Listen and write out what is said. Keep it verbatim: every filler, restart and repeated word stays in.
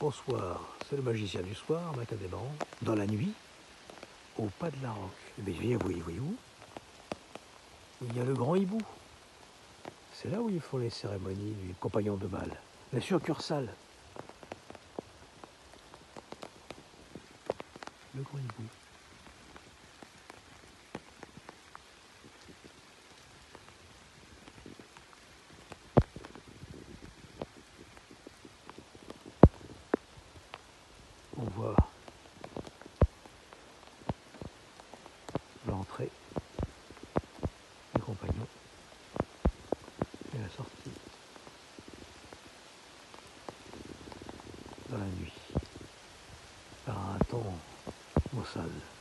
Bonsoir, c'est le magicien du soir, Macadéban, dans la nuit, au pas de la roque. Mais viens, voyez, voyez où il y a le grand hibou. C'est là où ils font les cérémonies du compagnon de bal, la succursale. Le grand hibou. On voit l'entrée du compagnon et la sortie dans la nuit par un temps maussade.